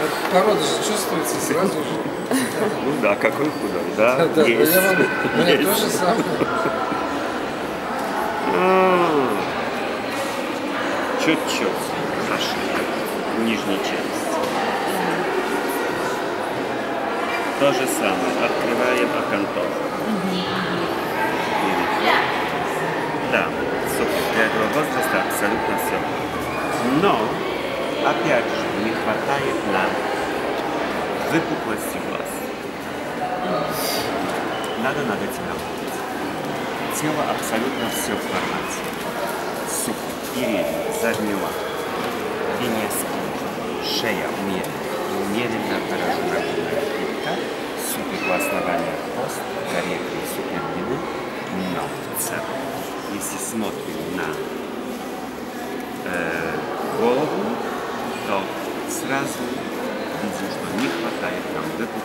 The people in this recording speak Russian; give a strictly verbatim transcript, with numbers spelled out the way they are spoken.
Порода же чувствуется сразу же. Ну да, какой худой, да? Да, да, есть. я вам, у меня то же самое. Чуть-чуть зашито в нижней части. То же самое. Открываем окантовку. Да, супер. Для этого возраста абсолютно все. Но, опять же, не хватает нам выпуклости глаз. Надо над этим работать. Тело абсолютно все в формате. Супер, передний, задний лад, линия спины, шея умеренно, умеренно поражена клетка, супер у основания хвост, корректный супер длины, но в целом, если смотрим на э, голову, то сразу видим, что не хватает нам выпуклости.